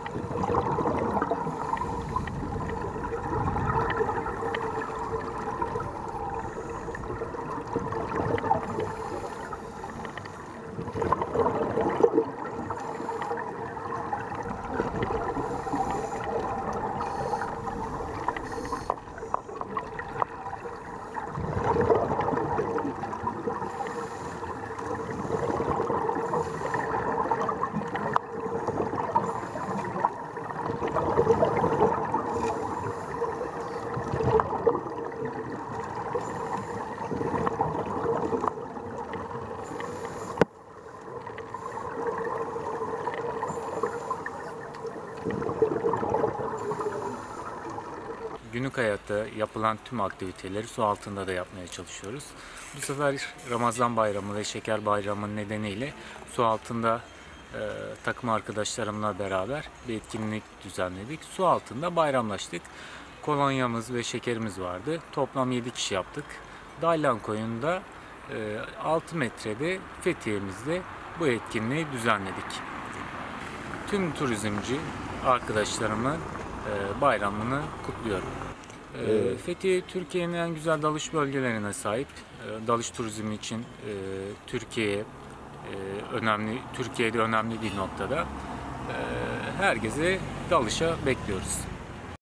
Günlük hayatta yapılan tüm aktiviteleri su altında da yapmaya çalışıyoruz. Bu sefer Ramazan Bayramı ve Şeker Bayramı nedeniyle su altında takım arkadaşlarımla beraber bir etkinlik düzenledik. Su altında bayramlaştık. Kolonyamız ve şekerimiz vardı. Toplam 7 kişi yaptık. Daylan Koyu'nda 6 metrede Fethiye'mizde bu etkinliği düzenledik. Tüm turizmci arkadaşlarımın bayramını kutluyorum. Fethiye Türkiye'nin en güzel dalış bölgelerine sahip. Dalış turizmi için Türkiye'de önemli bir noktada. Herkese dalışa bekliyoruz.